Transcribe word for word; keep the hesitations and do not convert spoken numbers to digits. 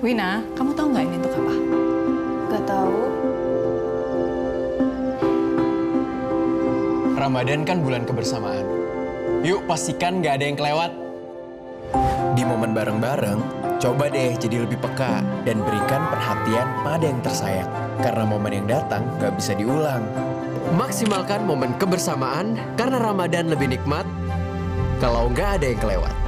Wina, kamu tahu nggak ini untuk apa? Gak tahu. Ramadan kan bulan kebersamaan. Yuk pastikan nggak ada yang kelewat. Di momen bareng-bareng, coba deh jadi lebih peka dan berikan perhatian pada yang tersayang. Karena momen yang datang nggak bisa diulang. Maksimalkan momen kebersamaan karena Ramadan lebih nikmat kalau nggak ada yang kelewat.